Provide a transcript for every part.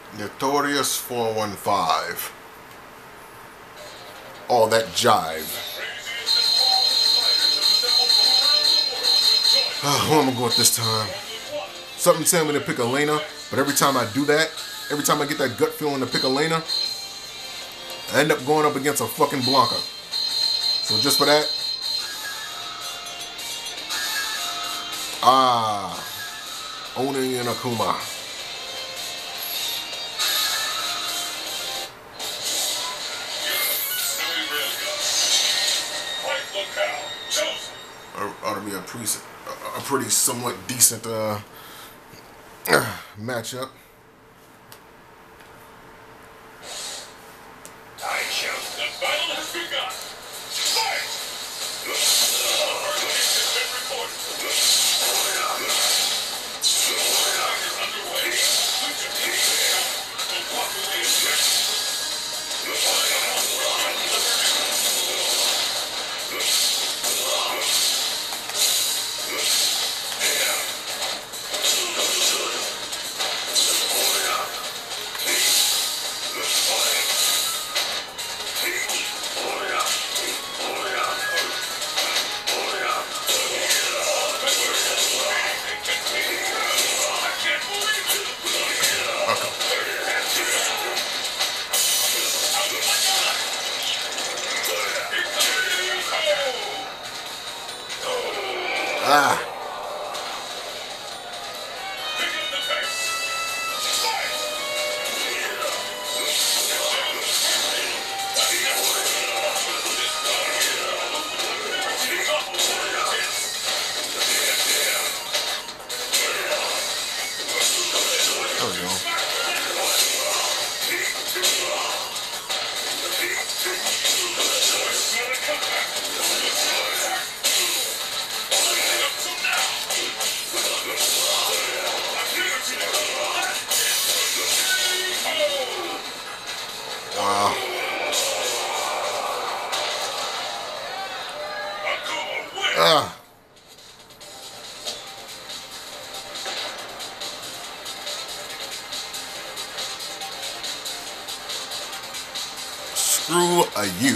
Notorious 415. All that jive. Who am I going with this time? Something telling me to pick Elena, but every time I do that, every time I get that gut feeling to pick Elena, I end up going up against a fucking Blanca. So just for that, Oni and Akuma. Ought to be a pretty somewhat decent matchup. The battle has begun. Fight! Screw you.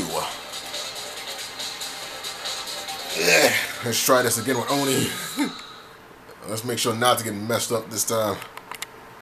Yeah, let's try this again with Oni. Let's make sure not to get messed up this time.